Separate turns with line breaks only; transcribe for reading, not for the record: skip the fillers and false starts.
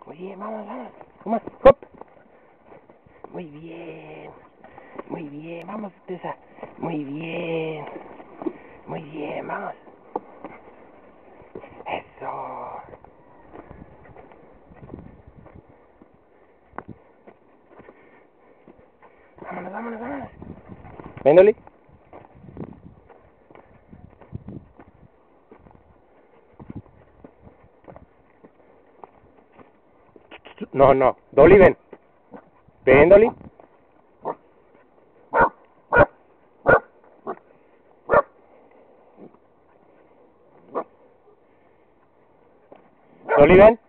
Muy bien, vamos, vamos. Toma, hop. Muy bien. Muy bien, vamos, Tessa. Muy bien. Muy bien, vamos. Eso. Vámonos, vámonos, vámonos. Ven, Dolly. No, no. Dolly, ven. Ven, Dolly. Dolly, ven.